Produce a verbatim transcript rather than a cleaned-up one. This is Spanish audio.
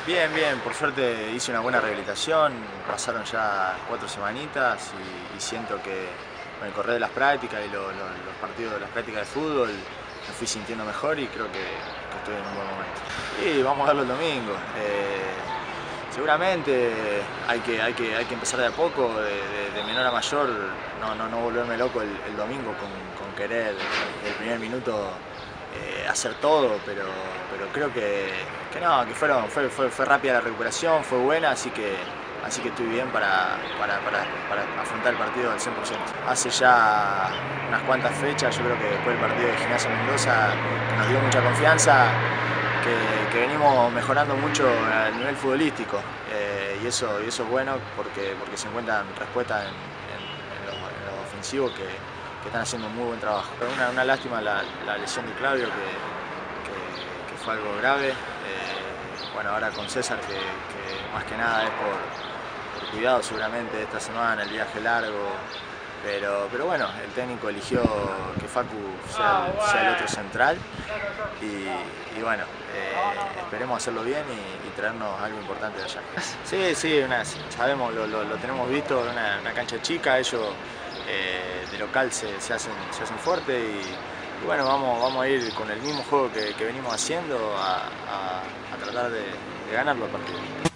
Bien, bien, por suerte hice una buena rehabilitación, pasaron ya cuatro semanitas y, y siento que con el correr de las prácticas y lo- lo- los partidos de las prácticas de fútbol me fui sintiendo mejor y creo que, que estoy en un buen momento. Y vamos a verlo el domingo. Eh, seguramente hay que, hay, que, hay que empezar de a poco, de, de- de menor a mayor, no, no, no volverme loco el, el domingo con, con querer el primer minuto eh, hacer todo, pero, pero creo que, que no, que fueron, fue, fue, fue rápida la recuperación, fue buena, así que, así que estoy bien para, para, para, para afrontar el partido al cien por ciento. Hace ya unas cuantas fechas, yo creo que después del partido de Gimnasia Mendoza, que nos dio mucha confianza, que, que venimos mejorando mucho a nivel futbolístico eh, y, eso, y eso es bueno porque, porque se encuentran respuestas en, en, en, los, en los ofensivos que, que están haciendo un muy buen trabajo. Una, una lástima la, la lesión de Claudio, que, que, que fue algo grave. Eh, bueno, ahora con César, que, que más que nada es por, por cuidado seguramente de esta semana, el viaje largo. Pero, pero bueno, el técnico eligió que Facu sea el, sea el otro central y, y bueno, eh, esperemos hacerlo bien y, y traernos algo importante de allá. Sí, sí, una, sabemos, lo, lo, lo tenemos visto, una, una cancha chica, ellos eh, de local se, se, hacen, se hacen fuertes y, y bueno, vamos, vamos a ir con el mismo juego que, que venimos haciendo a, a, a tratar de, de ganar los partidos.